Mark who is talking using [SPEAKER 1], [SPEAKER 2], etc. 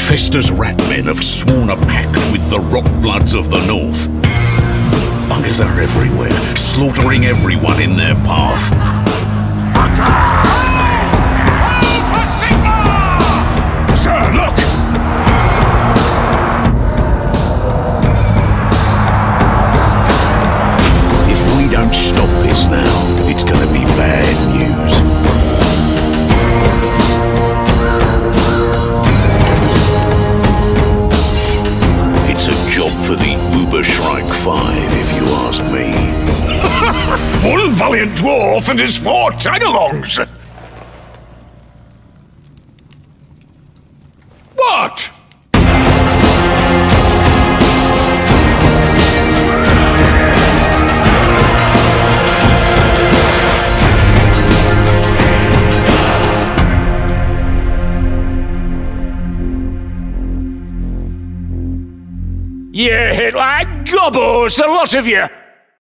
[SPEAKER 1] Fester's ratmen have sworn a pact with the Rockbloods of the North. Buggers are everywhere, slaughtering everyone in their path. Sir, look! If we don't stop this now, it's gonna be bad news. It's a job for the Uberschreik 5, if you ask me. One valiant dwarf and his 4 tag-alongs! What? You hit like gobbles, the lot of you!